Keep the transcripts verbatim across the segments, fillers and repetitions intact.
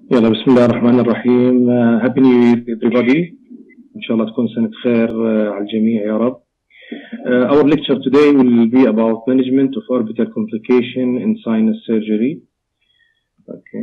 يلا بسم الله الرحمن الرحيم. uh, Happy New Year everybody. إن شاء الله تكون سنة خير uh, على الجميع يا رب. uh, Our lecture today will be about management of orbital complication in sinus surgery. Okay.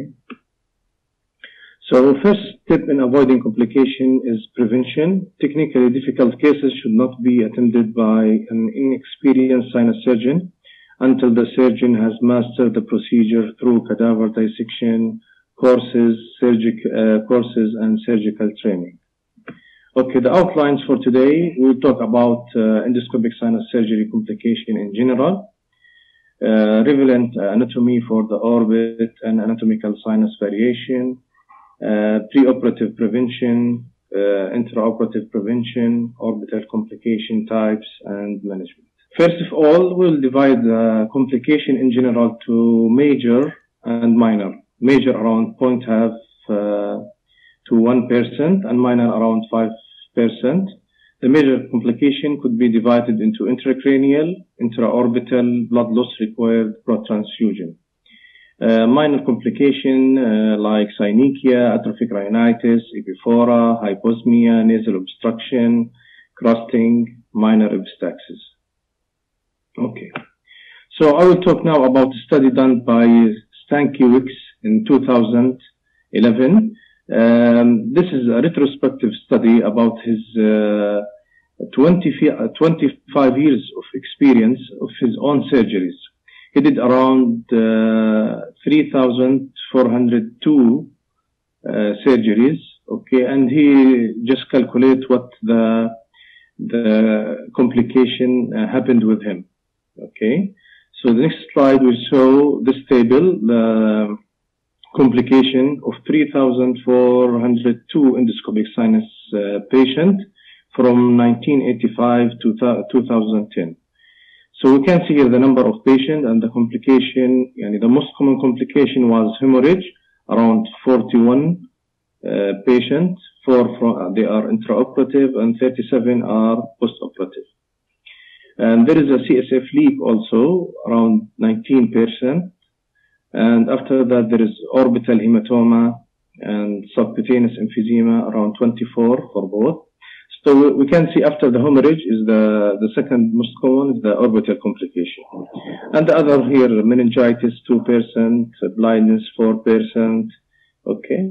So first step in avoiding complication is prevention. Technically difficult cases should not be attended by an inexperienced sinus surgeon until the surgeon has mastered the procedure through cadaver dissection courses, surgic, uh, courses and surgical training. Okay, the outlines for today, we'll talk about uh, endoscopic sinus surgery complication in general, uh, relevant anatomy for the orbit and anatomical sinus variation, uh, preoperative prevention, uh, intraoperative prevention, orbital complication types and management. First of all, we'll divide the complication in general to major and minor. Major around zero point five uh, to one percent and minor around five percent. The major complication could be divided into intracranial, intraorbital, blood loss required blood transfusion. Uh, minor complication uh, like synechia, atrophic rhinitis, epiphora, hyposmia, nasal obstruction, crusting, minor epistaxis. Okay. So I will talk now about a study done by Stankiewicz in two thousand eleven. Um, this is a retrospective study about his uh, twenty, twenty-five years of experience of his own surgeries. He did around uh, three thousand four hundred two uh, surgeries, okay, and he just calculate what the the complication uh, happened with him, okay. So the next slide will show this table, the complication of three thousand four hundred two endoscopic sinus uh, patient from nineteen eighty-five to two thousand ten. So we can see here the number of patients and the complication. Yani the most common complication was hemorrhage, around forty-one uh, patients. Four from, they are intraoperative and thirty-seven are postoperative. And there is a C S F leak also, around nineteen percent. And after that, there is orbital hematoma and subcutaneous emphysema, around twenty-four for both. So we can see after the hemorrhage is the, the second most common is the orbital complication. And the other here, meningitis, two percent, blindness, four percent. Okay.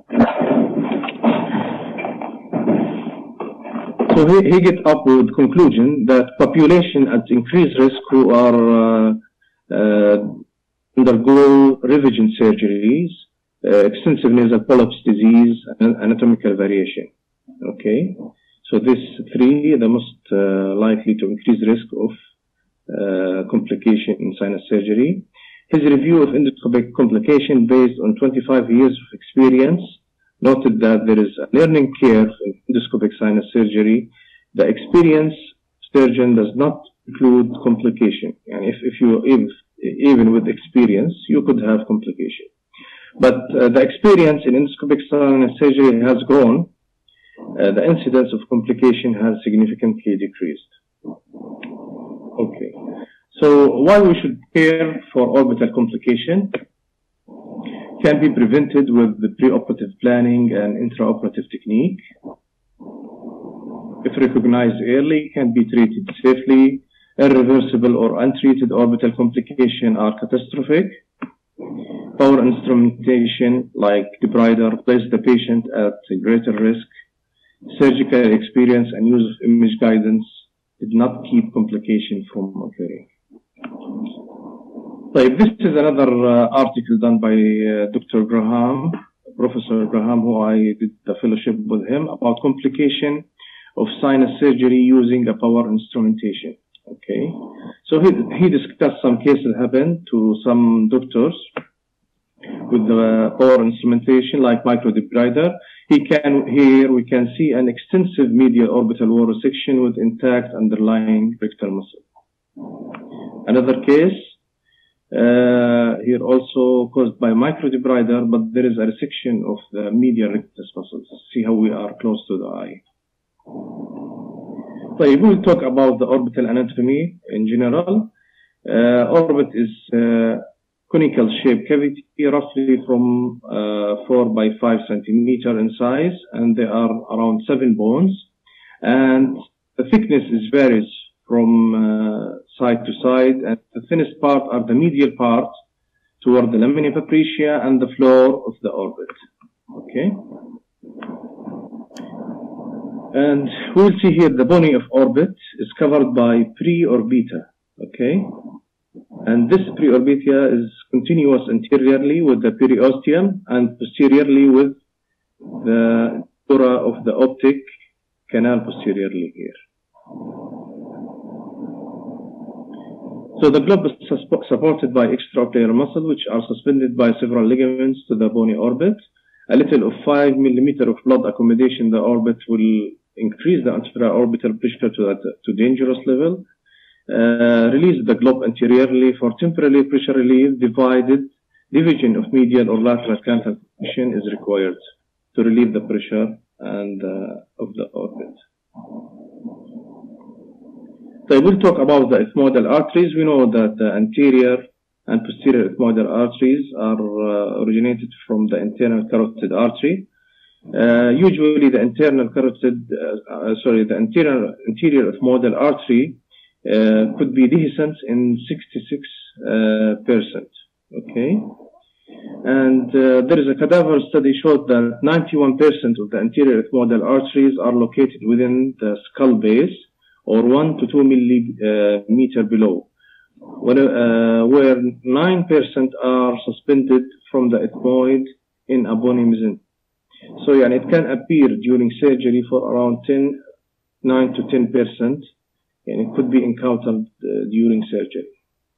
So he, he get up with conclusion that population at increased risk who are uh, uh, undergo revision surgeries, uh, extensive nasal polyps disease, and anatomical variation. Okay, so these three the most uh, likely to increase risk of uh, complication in sinus surgery. His review of endoscopic complication based on twenty-five years of experience noted that there is a learning curve in endoscopic sinus surgery. The experienced surgeon does not include complication, and if, if you if, even with experience, you could have complication. But uh, the experience in endoscopic sinus surgery has grown. Uh, the incidence of complication has significantly decreased. Okay, so why we should care for orbital complication? Can be prevented with the preoperative planning and intraoperative technique. If recognized early, can be treated safely. Irreversible or untreated orbital complications are catastrophic. Power instrumentation like debrider place the patient at greater risk. Surgical experience and use of image guidance did not keep complication from occurring. So this is another uh, article done by uh, Doctor Graham, Professor Graham, who I did the fellowship with him, about complication of sinus surgery using a power instrumentation. Okay, so he, he discussed some cases happened to some doctors with the power instrumentation like microdebrider. He can, here we can see an extensive medial orbital wall resection with intact underlying rectal muscle. Another case, uh, here also caused by microdebrider, but there is a resection of the medial rectus muscles. See how we are close to the eye. So we will talk about the orbital anatomy in general. Uh, orbit is uh, conical shaped cavity, roughly from uh, four by five centimeter in size, and there are around seven bones. And the thickness is varies from uh, side to side, and the thinnest part are the medial part toward the lamina papyracea and the floor of the orbit. Okay. And we'll see here the bony of orbit is covered by pre-orbita. Okay. And this pre-orbita is continuous anteriorly with the periosteum and posteriorly with the dura of the optic canal posteriorly here. So the globe is supported by extraocular muscle, which are suspended by several ligaments to the bony orbit. A little of five millimeter of blood accommodation in the orbit will increase the intraorbital pressure to that to dangerous level. Uh, release the globe anteriorly for temporary pressure relief. Divided division of medial or lateral canthal is required to relieve the pressure and uh, of the orbit. So we'll talk about the ethmoidal arteries. We know that the anterior and posterior ethmoidal arteries are uh, originated from the internal carotid artery. Uh, usually the internal carotid, uh, uh, sorry, the anterior, anterior ethmoidal artery uh, could be dehiscent in sixty-six percent. Uh, okay. And uh, there is a cadaver study showed that ninety-one percent of the anterior ethmoidal arteries are located within the skull base, or one to two millimeter below, where, uh, where nine percent are suspended from the ethmoid in a bony mesentery. So yeah, it can appear during surgery for around ten, nine to ten percent, and it could be encountered uh, during surgery.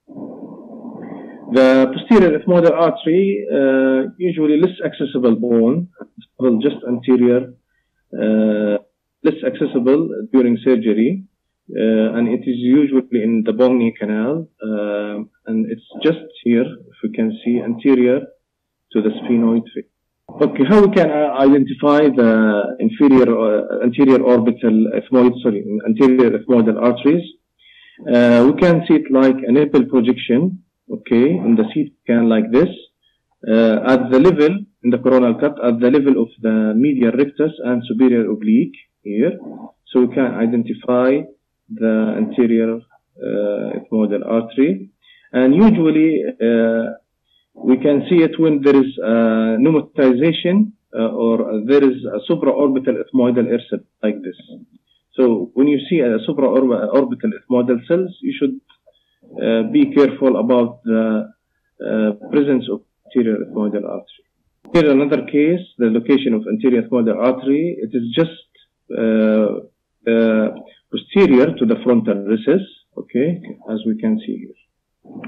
The posterior ethmoidal artery, uh, usually less accessible bone, well, just anterior, uh, less accessible during surgery. Uh, and it is usually in the bony canal, uh, and it's just here, if we can see, anterior to the sphenoid face. Okay, how we can uh, identify the inferior, uh, anterior orbital ethmoid, sorry, anterior ethmoidal arteries? Uh, we can see it like a nipple projection, okay, in the C T scan like this, uh, at the level, in the coronal cut, at the level of the medial rectus and superior oblique here. So we can identify the anterior uh, ethmoidal artery, and usually uh, we can see it when there is uh, pneumatization uh, or there is a supraorbital ethmoidal air cell like this. So when you see a supraorbital ethmoidal cells, you should uh, be careful about the uh, presence of anterior ethmoidal artery. Here another case, the location of anterior ethmoidal artery, it is just uh, uh, posterior to the frontal recess, okay, as we can see here.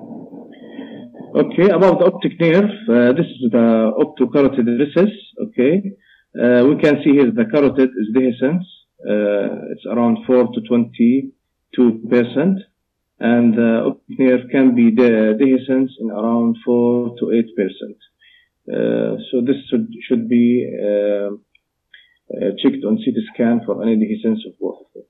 Okay, about the optic nerve, uh, this is the optocarotid recess, okay. Uh, we can see here the carotid is dehiscent, uh, it's around four to twenty-two percent, and the optic nerve can be de dehiscent in around four to eight percent. Uh, so this should, should be uh, uh, checked on C T scan for any dehiscence of both of them.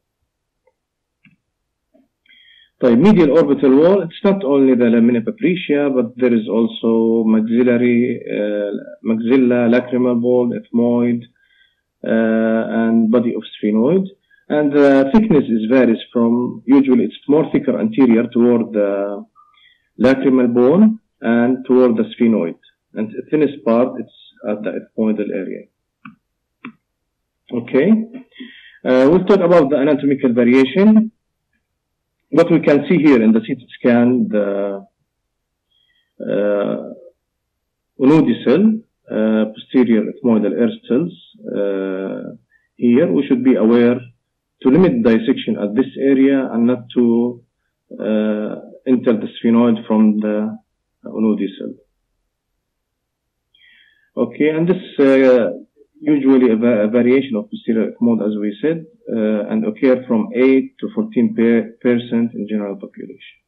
The medial orbital wall, it's not only the lamina papyracea, but there is also maxillary, uh, maxilla, lacrimal ball, ethmoid, uh, and body of sphenoid. And the thickness is varies from, usually it's more thicker anterior toward the lacrimal bone and toward the sphenoid. And the thinnest part, it's at the ethmoidal area. Okay. Uh, we'll talk about the anatomical variation. What we can see here in the C T scan, the uh, unodicel, uh, posterior ethmoidal air cells. Uh, here, we should be aware to limit dissection at this area and not to uh, enter the sphenoid from the unodicel. Okay, and this uh, usually a, va a variation of posterior ethmoid, as we said, uh, and occur from eight to fourteen percent in general population.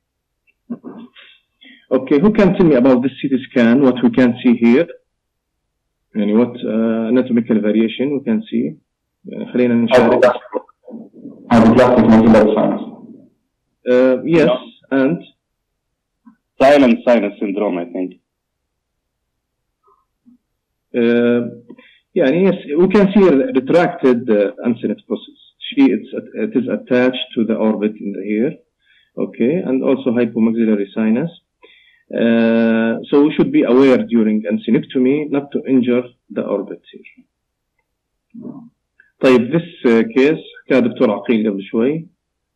Okay, who can tell me about this C T scan, what we can see here? And what uh, anatomical variation we can see? خلينا نشارك. Hypoplastic maxillary sinus. Uh, yes, and silent sinus syndrome, I think. Uh, yeah, yes, we can see a retracted uh, uncinate process. She, it's, it is attached to the orbit in the ear, okay, and also hypomaxillary sinus. Uh, so we should be aware during uncinectomy not to injure the orbit here. طيب this uh, case كان دكتور عقيل قبل شوي.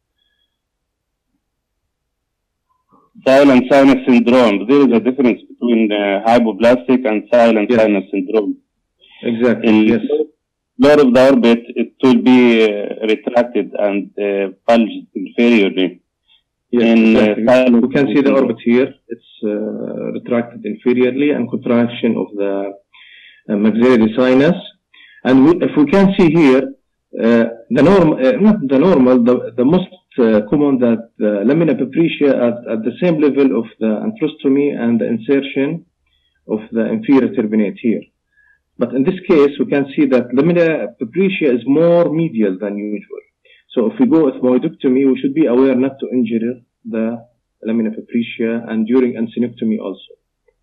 Silent sinus syndrome. There is a difference between uh, hypoplastic and silent yes. sinus syndrome. Exactly. In yes. floor of the orbit, it will be uh, retracted and uh, bulged inferiorly. Yes, in, exactly. uh, we can see the orbit here. It's uh, retracted inferiorly and contraction of the uh, maxillary sinus. And we, if we can see here, uh, the norm, uh, not the normal, the, the most uh, common that the lamina papricia at, at the same level of the antrostomy and the insertion of the inferior turbinate here. But in this case, we can see that lamina papricia is more medial than usual. So if we go with ethmoidectomy, we should be aware not to injure the lamina papricia and during uncinectomy also.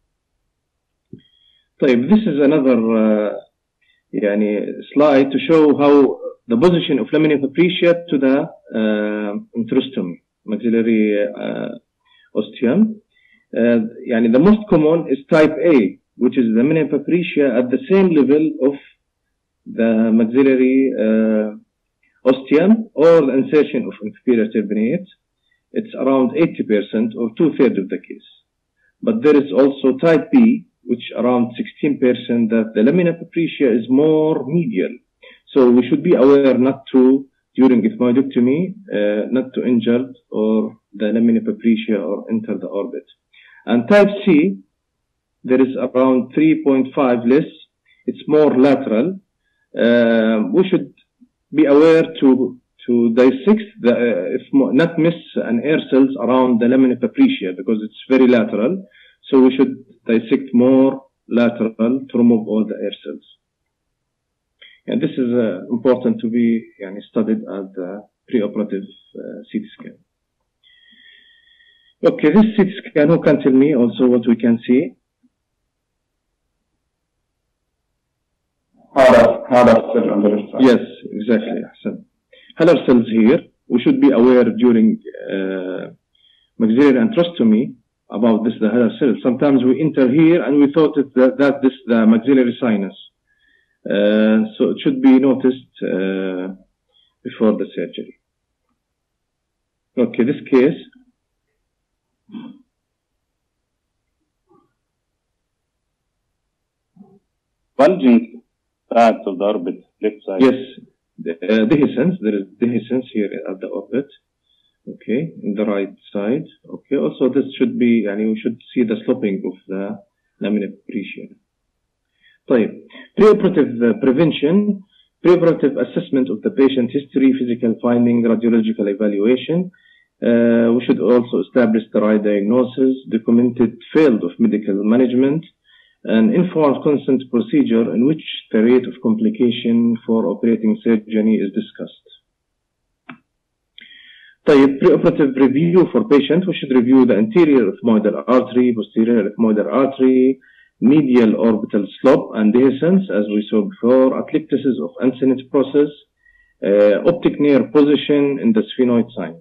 طيب, this is another uh, يعني, slide to show how the position of lamina papricia to the uh, antrostomy, maxillary uh, ostium. Uh, يعني, the most common is type A, which is the lamina papricia at the same level of the maxillary uh, ostium or the insertion of inferior turbinate. It's around eighty percent or two-thirds of the case. But there is also type B, which around sixteen percent that the lamina papricia is more medial. So we should be aware not to, during ethmoidectomy, uh, not to injure or the lamina papricia or enter the orbit. And type C, there is around three point five less. It's more lateral. Uh, we should be aware to to dissect the, uh, if not miss an air cells around the lamina papricia because it's very lateral. So we should dissect more lateral to remove all the air cells. And this is uh, important to be yani, studied at the preoperative uh, C T scan. Okay, this C T scan, who can tell me also what we can see? Halar cell on the left side. Yes, exactly. Halar cells here. We should be aware during uh, maxillary antrostomy about this, the Halar cell. Sometimes we enter here and we thought it, that, that this the maxillary sinus. Uh, so it should be noticed uh, before the surgery. Okay, this case. Bulging parts of the orbit, left side. Yes, the, uh, dehiscence. There is dehiscence here at the orbit. Okay, in the right side. Okay, also this should be, and you should see the sloping of the lamina papricia. طيب, preoperative uh, prevention, preoperative assessment of the patient history, physical finding, radiological evaluation. Uh, we should also establish the right diagnosis, documented field of medical management, an informed consent procedure in which the rate of complication for operating surgery is discussed. طيب, preoperative review for patient, we should review the anterior ethmoidal artery, posterior ethmoidal artery, medial orbital slope and dehiscence, as we saw before, atelectasis of uncinate process, uh, optic nerve position in the sphenoid sinus.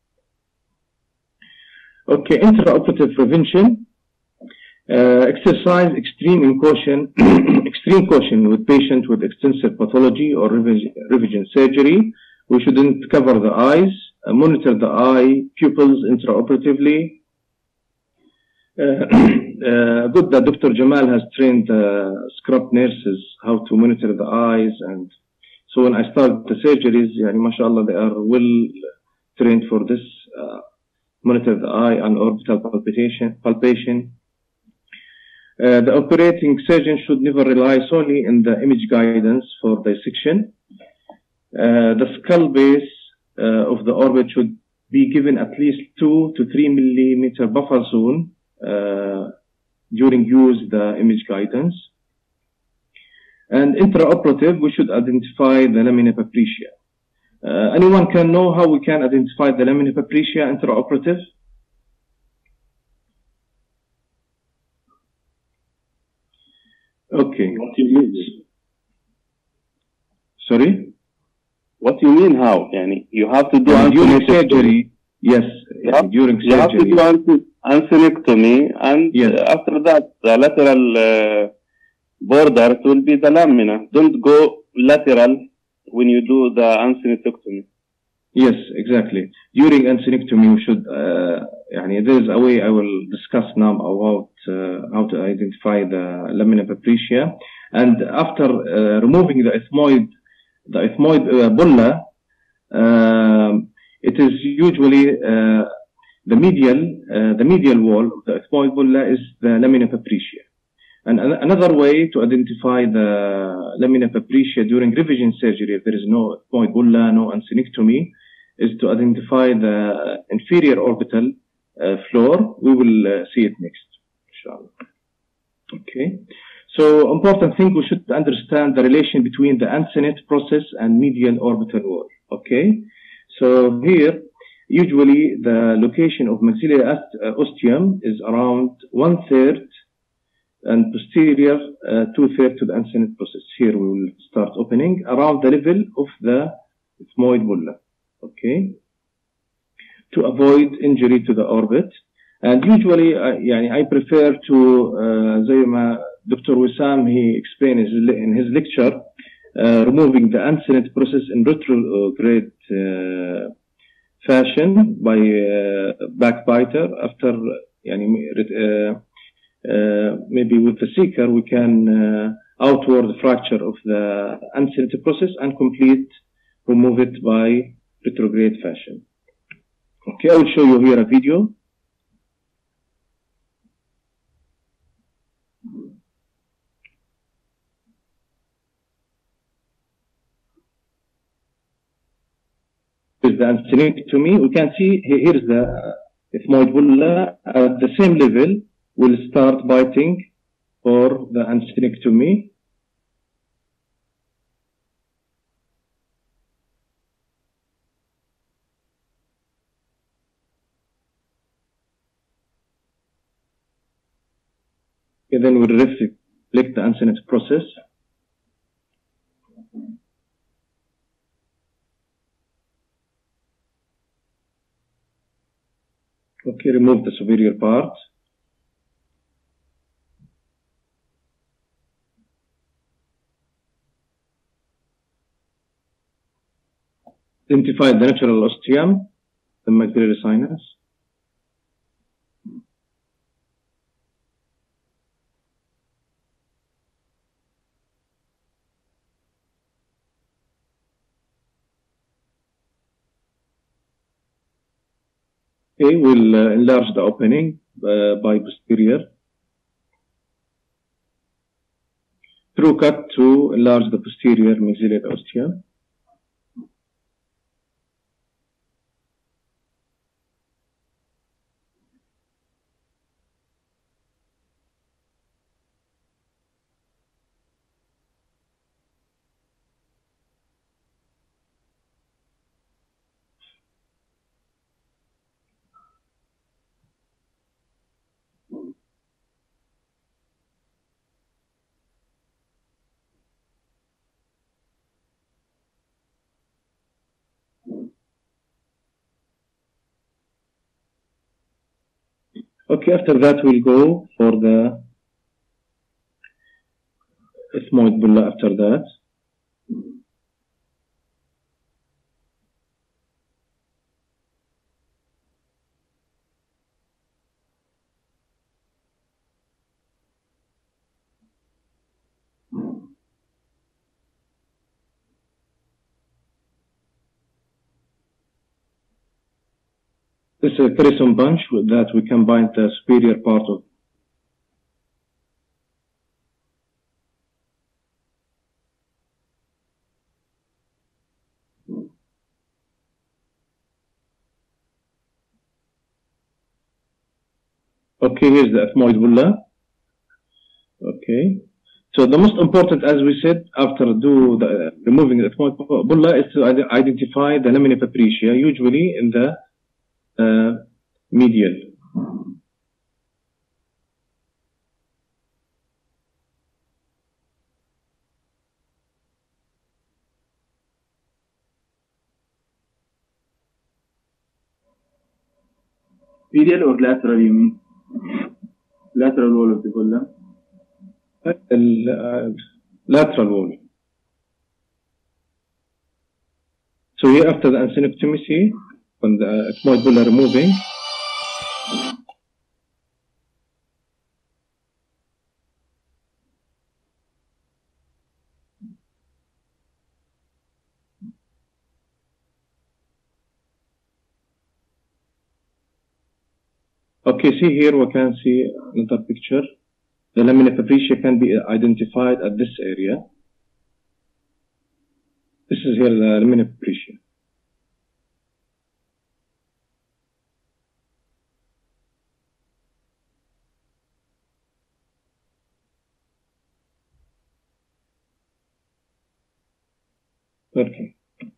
Okay, intraoperative prevention. Uh, exercise extreme caution, extreme caution with patient with extensive pathology or revision surgery. We shouldn't cover the eyes, uh, monitor the eye pupils intraoperatively. Uh, uh, good that Doctor Jamal has trained uh, scrub nurses how to monitor the eyes, and so when I start the surgeries, yani, mashallah, they are well trained for this. Uh, monitor the eye and orbital palpation. palpation. Uh, the operating surgeon should never rely solely on the image guidance for dissection. Uh, the skull base uh, of the orbit should be given at least two to three millimeter buffer zone uh, during use the image guidance. And intraoperative, we should identify the lamina papricia. Uh, anyone can know how we can identify the lamina papricia intraoperative? What do you mean? Sorry? What do you mean how? Yani, you have to do uh, during surgery. Yes, you have, during surgery. You have to do ancynectomy, and yes. uh, after that, the lateral uh, border will be the lamina. Don't go lateral when you do the ancynectomy. Yes, exactly. During ancynectomy, we should, uh, يعني, there is a way I will discuss now about uh, how to identify the lamina papricia. And after uh, removing the ethmoid, the ethmoid uh, bulla, uh, it is usually uh, the medial, uh, the medial wall of the ethmoid bulla is the lamina papricia. And another way to identify the lamina papricia during revision surgery, if there is no ethmoid bulla, no ancynectomy, is to identify the inferior orbital uh, floor. We will uh, see it next, inshallah. Okay. So important thing, we should understand the relation between the uncinate process and medial orbital wall. Okay. So here, usually the location of maxillary ostium is around one third and posterior uh, two thirds to the uncinate process. Here we will start opening around the level of the ethmoid bulla. Okay, to avoid injury to the orbit. And usually, uh, يعني, I prefer to, uh, زي ما Doctor Wissam, he explained in his lecture, uh, removing the uncinate process in retrograde uh, fashion by uh, backbiter. After, يعني, uh, uh, maybe with the seeker, we can uh, outward fracture of the uncinate process and complete remove it by retrograde fashion. Okay, I will show you here a video. Here's the ancynectomy. We can see here is the ethmoid bulla at the same level. We'll start biting for the ancynectomy. Okay, then we'll reflect the uncinate process. Okay, remove the superior part. Identify the natural ostium, the maxillary sinus. Okay, we'll uh, enlarge the opening uh, by posterior. Through cut to enlarge the posterior maxillary ostium. Okay, after that we'll go for the ethmoid bulla after that. This is a crescent bunch with that we can bind the superior part of. Okay, here's the ethmoid bulla. Okay, so the most important, as we said, after do the uh, removing the ethmoid bulla, is to identify the lamina papricia, usually in the uh, medial. Medial or lateral, you mean? Lateral wall of the column? Uh, lateral wall. So here after the anciectomy, see, when the ethmoid bulla removing, okay, see here we can see another picture. The lamina papyracea can be identified at this area. This is here the lamina papyracea. Okay.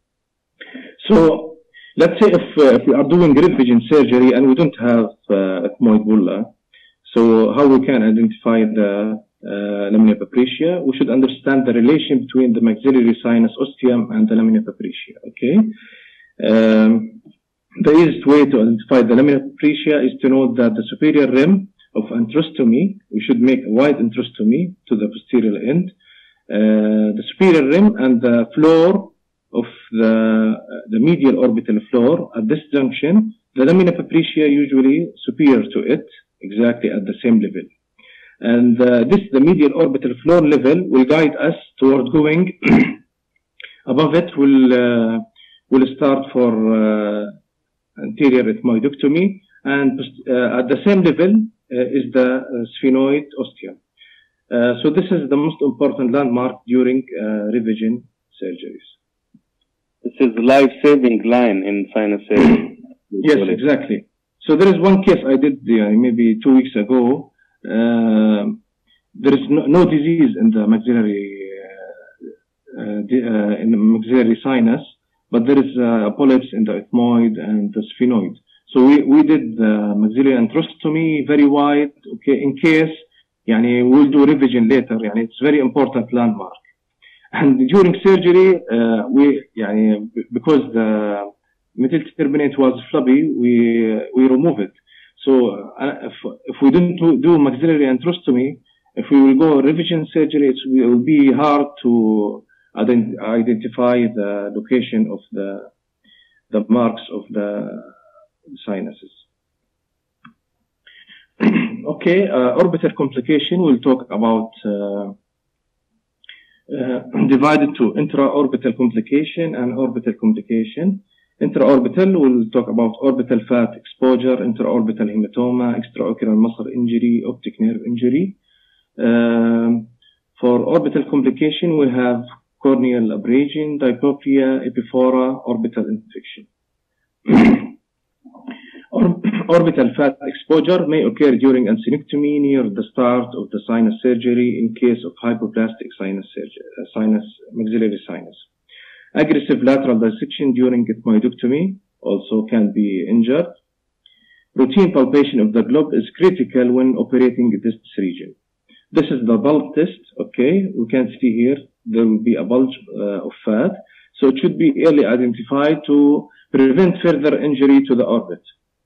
So let's say if, uh, if we are doing revision surgery and we don't have uh, ethmoid bulla, so how we can identify the uh, lamina papyracea? We should understand the relation between the maxillary sinus ostium and the lamina papyracea. Okay. Um, the easiest way to identify the lamina papyracea is to know that the superior rim of antrostomy, we should make a wide antrostomy to the posterior end. Uh, the superior rim and the floor of the, uh, the medial orbital floor at this junction, the lamina papyracea usually superior to it, exactly at the same level. And uh, this, the medial orbital floor level, will guide us toward going above it. Will uh, will start for uh, anterior ethmoidectomy, and uh, at the same level uh, is the uh, sphenoid ostium. Uh, so this is the most important landmark during uh, revision surgeries. This is life-saving line in sinus surgery. Yes, exactly. So there is one case I did uh, maybe two weeks ago. Uh, there is no, no disease in the maxillary uh, uh, the, uh, in the maxillary sinus, but there is uh, polyps in the ethmoid and the sphenoid. So we we did the maxillary antrostomy very wide. Okay, in case, yani we'll do revision later. Yani it's very important landmark. And during surgery, uh, we yani because the metal turbinate was flabby, we we remove it. So uh, if, if we didn't do, do maxillary antrostomy, if we will go revision surgery, it will be hard to ident identify the location of the the marks of the sinuses. Okay, uh, orbital complication. We'll talk about uh, uh, divided to intraorbital complication and orbital complication. Intraorbital, we'll talk about orbital fat exposure, intraorbital hematoma, extraocular muscle injury, optic nerve injury. Um, for orbital complication, we have corneal abrasion, diplopia, epiphora, orbital infection. Or, orbital fat exposure may occur during anciectomy near the start of the sinus surgery in case of hypoplastic sinus surgery, uh, sinus, maxillary sinus. Aggressive lateral dissection during ethmoidectomy also can be injured. Routine palpation of the globe is critical when operating this region. This is the bulge test. Okay, we can see here there will be a bulge uh, of fat, so it should be early identified to prevent further injury to the orbit.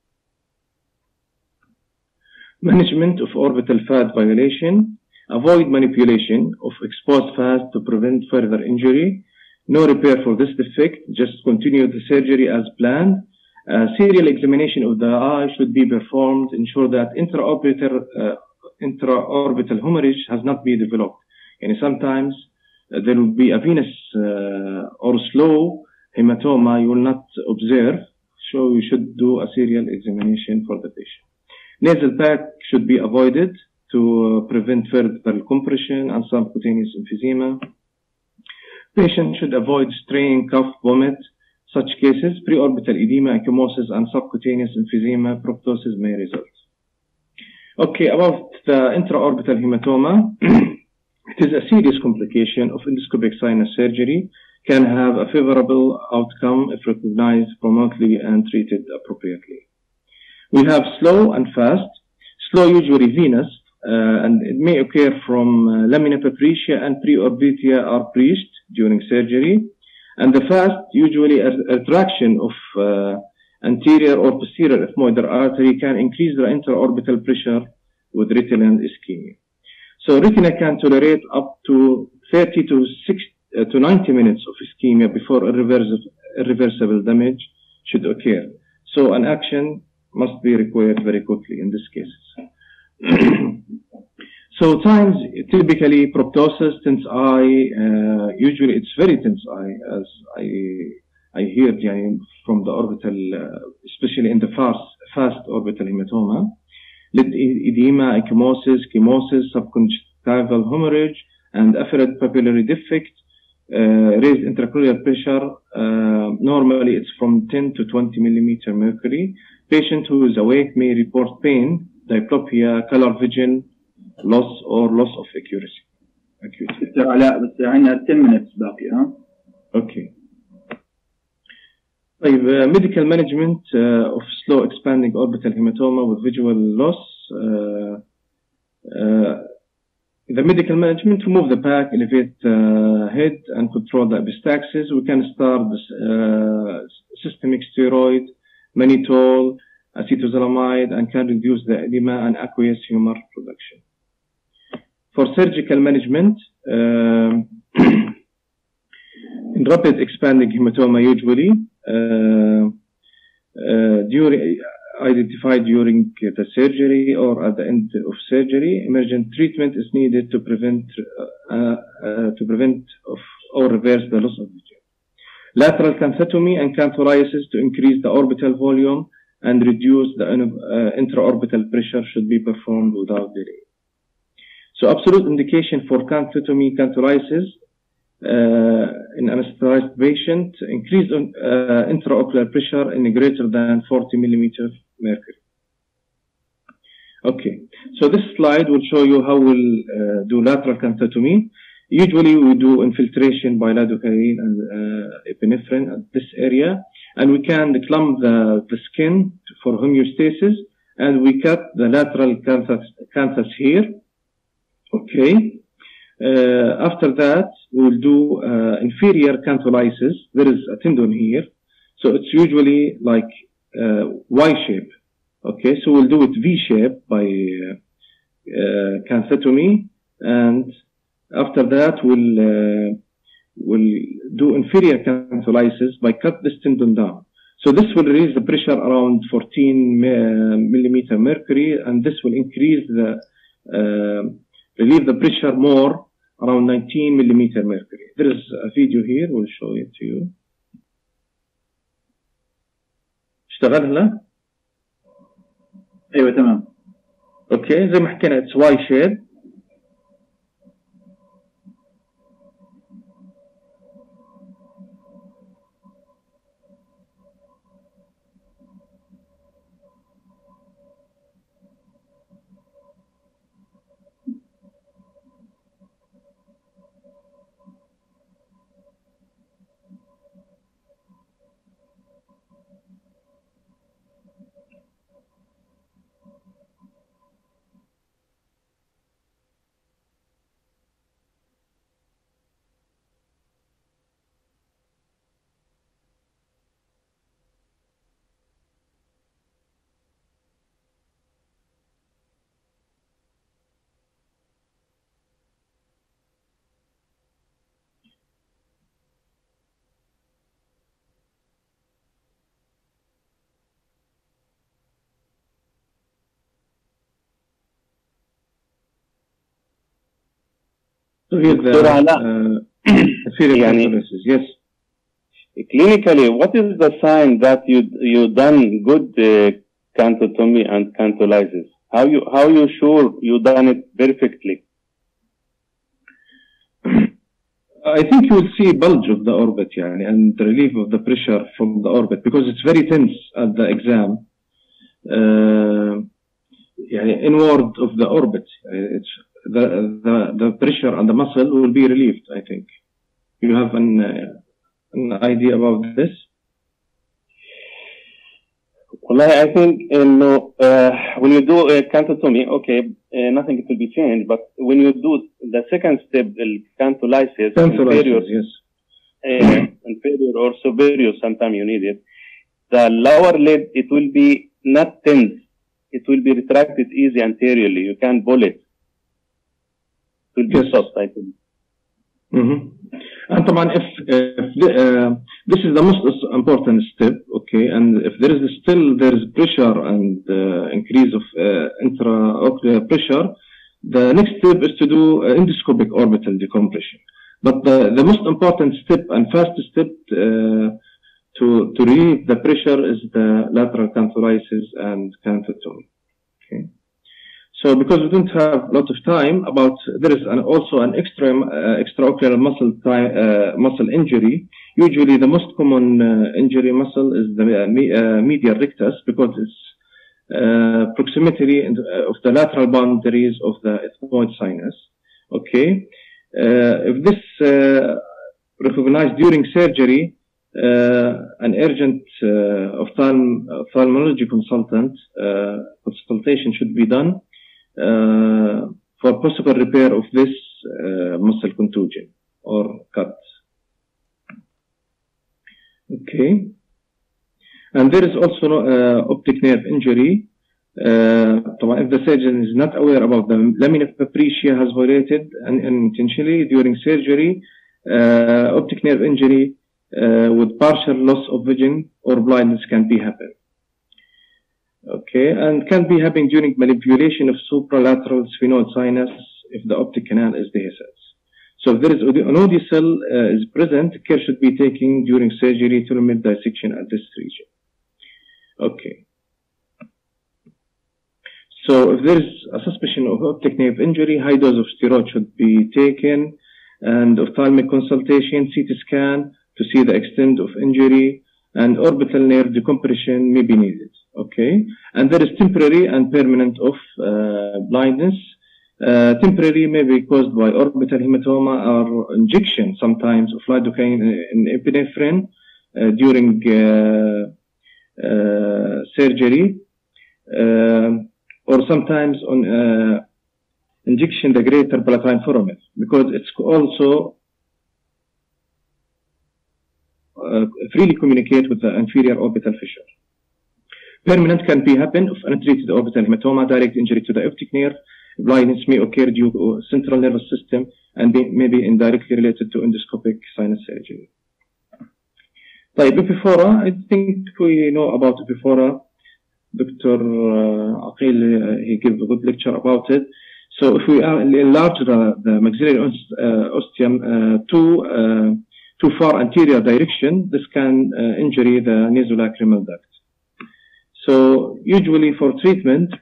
Management of orbital fat violation. Avoid manipulation of exposed fat to prevent further injury. No repair for this defect. Just continue the surgery as planned. Uh, serial examination of the eye should be performed. Ensure that intraorbital, uh, intraorbital hemorrhage has not been developed. And sometimes uh, there will be a venous uh, or slow hematoma you will not observe. So you should do a serial examination for the patient. Nasal pack should be avoided to prevent further compression and subcutaneous emphysema. Patient should avoid straying, cough, vomit. Such cases, preorbital edema, ecchymosis, and subcutaneous emphysema, proptosis may result. Okay, about the intraorbital hematoma, it is a serious complication of endoscopic sinus surgery, can have a favorable outcome if recognized promptly and treated appropriately. We have slow and fast. Slow usually venous, uh, and it may occur from uh, lamina papyracea and preorbitia are breached during surgery. And the fast, usually a retraction of uh, anterior or posterior ethmoidal artery can increase the intraorbital pressure with retinal ischemia. So retina can tolerate up to thirty to sixty uh, to ninety minutes of ischemia before irreversible, irreversible damage should occur. So an action must be required very quickly in this case. So signs, typically proptosis, tense eye, uh, usually it's very tense eye, as I I heard yani, from the orbital, uh, especially in the fast, fast orbital hematoma, lid edema, ecchymosis, chemosis, subconjunctival hemorrhage, and afferent papillary defect, uh, raised intraocular pressure. Uh, normally it's from ten to twenty millimeter mercury. Patient who is awake may report pain, diplopia, color vision, loss or loss of accuracy. Acuity. Mister Alaa, بس عندنا ten minutes باقي ها. Okay. طيب, uh, medical management uh, of slow expanding orbital hematoma with visual loss. Uh, uh, the medical management: remove the pack, elevate the head, and control the epistaxis. We can start this, uh, systemic steroid, mannitol, acetazolamide, and can reduce the edema and aqueous humor production. For surgical management, uh, in rapid expanding hematoma, usually uh, uh, during identified during the surgery or at the end of surgery, emergent treatment is needed to prevent uh, uh, to prevent of or reverse the loss of vision. Lateral canthectomy and canthoriasis to increase the orbital volume and reduce the uh, intraorbital pressure should be performed without delay. So absolute indication for canthectomy, canthoriasis uh, in anesthetized patient, increased uh, intraocular pressure in greater than forty millimeter mercury. Okay, so this slide will show you how we'll uh, do lateral canthectomy. Usually we do infiltration by lidocaine and uh, epinephrine at this area, and we can clamp the, the skin for homeostasis, and we cut the lateral canthus, canthus here. Okay. Uh, after that, we'll do uh, inferior cantholysis. There is a tendon here, so it's usually like uh, Y shape. Okay, so we'll do it V shape by uh, uh, canthectomy, and after that, we'll uh, we'll do inferior cantholysis by cut this tendon down. So this will raise the pressure around fourteen millimeter mercury, and this will increase the uh, relieve the pressure more around nineteen millimeter mercury. There is a video here, we'll show it to you. اشتغل هلا؟ ايوه تمام. اوكي زي ما حكينا it's Y shape. So here's the uh, يعني, yes. Clinically, what is the sign that you you done good uh, canthotomy and cantholysis? How you how you sure you done it perfectly? I think you will see bulge of the orbit, yani, and the relief of the pressure from the orbit because it's very tense at the exam. Uh, yani, inward of the orbit, it's the the the pressure on the muscle will be relieved. I think you have an uh, an idea about this. Well, I think uh, no, uh, when you do a canthotomy, okay, uh, nothing will be changed. But when you do the second step, the cantholysis, inferior, yes, uh, inferior or superior, sometimes you need it. the lower lid, it will be not tense. It will be retracted easy anteriorly. You can pull it. It will be yes. soft, I think. Mm-hmm. And طبعا if, if the, uh, this is the most important step, okay, and if there is still there is pressure and uh, increase of uh, intraocular pressure, the next step is to do uh, endoscopic orbital decompression. But the, the most important step and fast step uh, to to relieve the pressure is the lateral cantholisis and canthotomy. Okay. So because we don't have a lot of time, about there is an, also an extra uh, extraocular muscle time, uh, muscle injury. Usually, the most common uh, injury muscle is the uh, me, uh, medial rectus because it's uh, proximity in the, uh, of the lateral boundaries of the ethmoid sinus. Okay, uh, if this uh, recognized during surgery, uh, an urgent uh, ophthalm ophthalmology consultant uh, consultation should be done. Uh, for possible repair of this uh, muscle contusion or cut. Okay. And there is also uh, optic nerve injury. Uh, if the surgeon is not aware about the lamina papyracea has violated unintentionally during surgery, uh, optic nerve injury uh, with partial loss of vision or blindness can be happen. Okay, and can be happening during manipulation of supralateral sphenoid sinus if the optic canal is dehiscence. So if there is an audicel uh, is present, care should be taken during surgery to remove dissection at this region. Okay. So if there is a suspicion of optic nerve injury, high dose of steroid should be taken, and ophthalmic consultation, C T scan to see the extent of injury, and orbital nerve decompression may be needed. Okay, and there is temporary and permanent of uh, blindness. Uh, temporary may be caused by orbital hematoma or injection sometimes of lidocaine and epinephrine uh, during uh, uh, surgery, uh, or sometimes on uh, injection the greater palatine foramen, because it's also uh, freely communicate with the inferior orbital fissure. Permanent can be happen of untreated orbital hematoma, direct injury to the optic nerve. Blindness may occur due to central nervous system and be, may be indirectly related to endoscopic sinus surgery. طيب, epiphora, I think we know about epiphora. Doctor Uh, Aqil, uh, he gave a good lecture about it. So if we enlarge the, the maxillary uh, ostium uh, too, uh, too far anterior direction, this can uh, injure the nasolacrimal duct. So usually for treatment,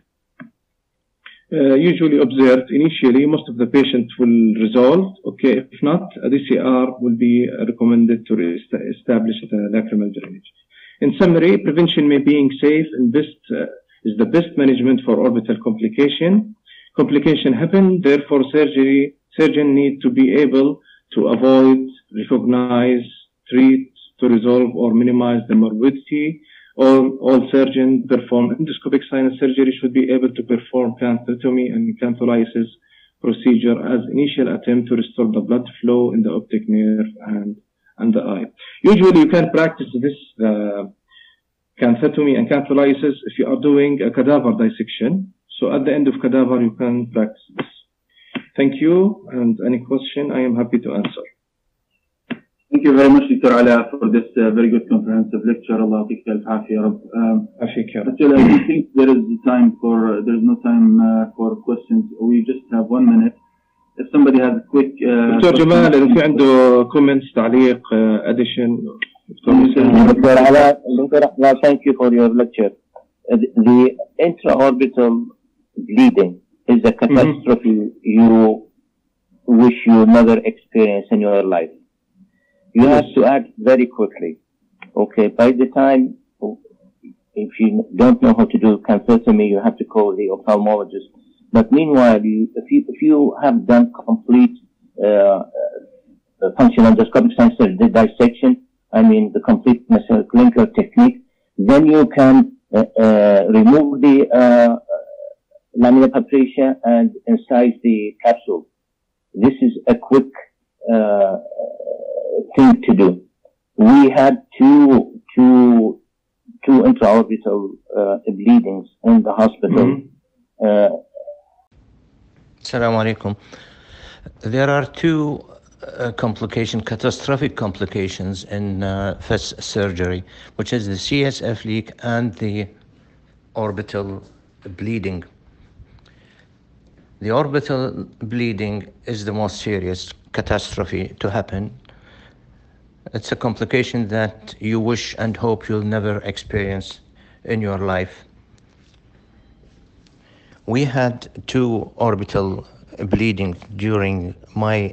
uh, usually observed initially, most of the patients will resolve. Okay, if not, a D C R will be recommended to establish the lacrimal drainage. In summary, prevention may being safe and best uh, is the best management for orbital complication. Complication happen, therefore surgery surgeon need to be able to avoid, recognize, treat, to resolve or minimize the morbidity. All, all surgeons perform endoscopic sinus surgery should be able to perform canthotomy and cantholysis procedure as initial attempt to restore the blood flow in the optic nerve and, and the eye. Usually you can practice this uh, canthotomy and cantholysis if you are doing a cadaver dissection. So at the end of cadaver you can practice this. Thank you, and any question I am happy to answer. Thank you very much, Doctor Alaa, for this uh, very good comprehensive lecture. Allah يعطيك الف عافية يا رب. Actually, I don't think there is time for, uh, there is no time uh, for questions. We just have one minute. If somebody has a quick... Uh, Doctor Jamal, if في عنده comments, تعليق, uh, addition. Doctor Alaa, Doctor Alaa, thank you for your lecture. Uh, the intraorbital bleeding is a catastrophe mm-hmm. you wish you never experienced in your life. You have to act very quickly. Okay, by the time, if you don't know how to do canthotomy, you have to call the ophthalmologist. But meanwhile, you, if you if you have done complete uh, functional endoscopic sinus dissection, I mean the complete clinical technique, then you can uh, uh, remove the uh, lamina papyracea and incise the capsule. This is a quick uh, thing to do. We had two two two intraorbital uh, bleedings in the hospital. Mm-hmm. uh, Assalamu alaikum. There are two uh, complications, catastrophic complications in uh, FESS surgery, which is the C S F leak and the orbital bleeding. The orbital bleeding is the most serious catastrophe to happen. It's a complication that you wish and hope you'll never experience in your life. We had two orbital bleeding during my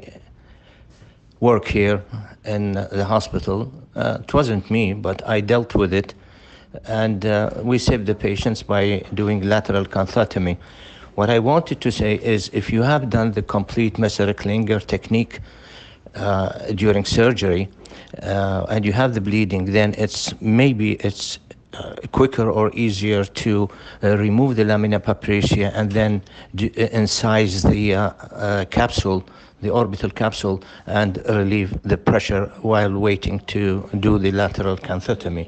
work here in the hospital. Uh, it wasn't me, but I dealt with it. And uh, we saved the patients by doing lateral catheteromy. What I wanted to say is if you have done the complete Messer-Klinger technique uh, during surgery uh, and you have the bleeding, then it's maybe it's Uh, quicker or easier to uh, remove the lamina papricia and then do, uh, incise the uh, uh, capsule, the orbital capsule, and relieve the pressure while waiting to do the lateral catheteromy.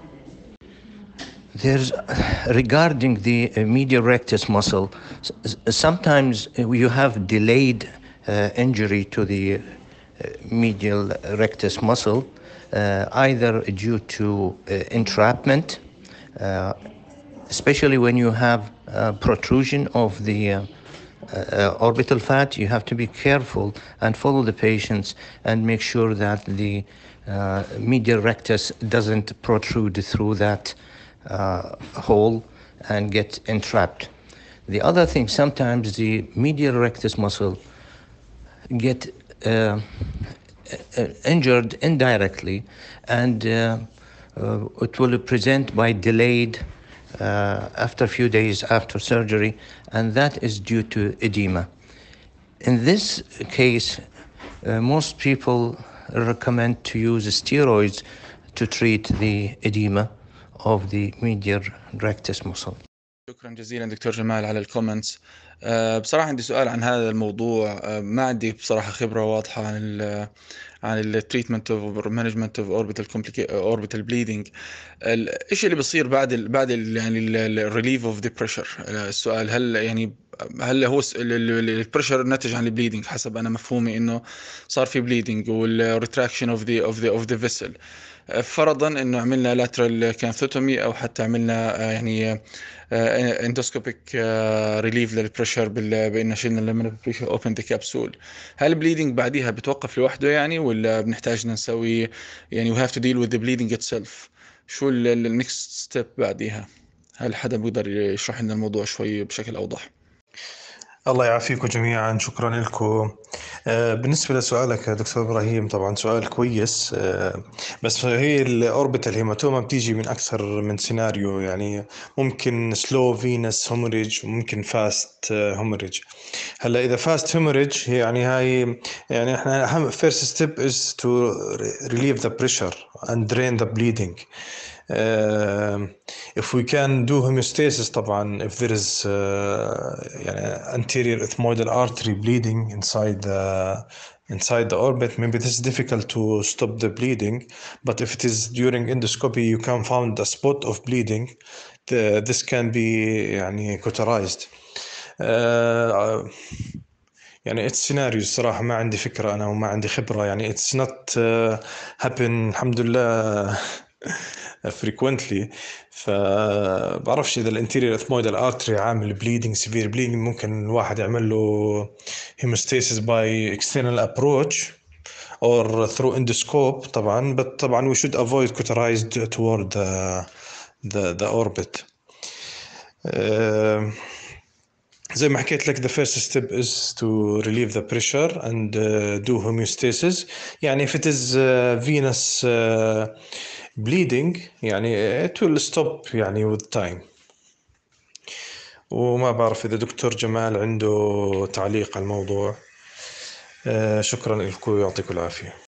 There's, regarding the uh, medial rectus muscle, sometimes you have delayed uh, injury to the uh, medial rectus muscle, uh, either due to uh, entrapment, uh, especially when you have uh, protrusion of the uh, uh, orbital fat. You have to be careful and follow the patients and make sure that the uh, medial rectus doesn't protrude through that uh, hole and get entrapped. The other thing, sometimes the medial rectus muscle get uh, injured indirectly, and uh, uh, it will present by delayed uh, after a few days after surgery, and that is due to edema. In this case, uh, most people recommend to use steroids to treat the edema of the medial rectus muscle. شكرا جزيلا دكتور جمال على الكومنتس. أه بصراحة عندي سؤال عن هذا الموضوع. أه ما عندي بصراحة خبرة واضحة عن ال عن التريتمنت اوف مانجمنت اوف اوربيتال اوربيتال بليدنج. الشيء اللي بيصير بعد ال بعد ال يعني الريليف اوف ذا بريشر. السؤال هل يعني هل هو البريشر ناتج عن البليدنج؟ حسب انا مفهومي انه صار في بليدنج والريتراكشن اوف ذا اوف ذا اوف ذا فيسل. فرضا انه عملنا لاترال كانثوتومي او حتى عملنا يعني اندوسكوبيك ريليف للبريشر بان شلنا اللامينا بريشر اوبن ذا كابسول، هل البليدنج بعديها بتوقف لوحده يعني ولا بنحتاج نسوي يعني we have to deal with the bleeding itself؟ شو النكست ستيب بعديها؟ هل حدا بيقدر يشرح لنا الموضوع شوي بشكل اوضح؟ الله يعافيكم جميعا، شكرا لكم. آه بالنسبة لسؤالك دكتور إبراهيم، طبعا سؤال كويس. آه بس هي الأوربيتال هيماتوما بتيجي من أكثر من سيناريو، يعني ممكن سلو فينس هوموريج وممكن فاست هوموريج. هلا إذا فاست هوموريج يعني هاي يعني إحنا أهم first step is to relieve the pressure and drain the bleeding. Uh, if we can do homeostasis طبعا if there is uh, يعني anterior ethmoidal artery bleeding inside the inside the orbit, maybe this is difficult to stop the bleeding, but if it is during endoscopy you can find a spot of bleeding, the, this can be يعني cauterized. uh, يعني it's scenario صراحة ما عندي فكرة أنا وما عندي خبرة، يعني it's not uh, happen الحمد لله frequently. فبعرفش إذا الانتيريور اثمويدال ارتري عامل bleeding severe bleeding ممكن الواحد يعمل له hemostasis by external approach or through endoscope طبعا، but طبعا we should avoid cauterized toward the the, the orbit. uh, زي ما حكيت لك the first step is to relieve the pressure and uh, do homeostasis. يعني if it is uh, venous uh, bleeding يعني it will stop يعني with time. وما بعرف إذا دكتور جمال عنده تعليق على الموضوع. uh, شكرا لكم، يعطيكم العافية.